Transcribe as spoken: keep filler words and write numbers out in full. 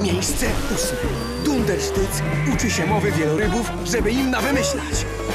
Miejsce ósme. Dundersztyc uczy się mowy wielorybów, żeby im nawymyślać.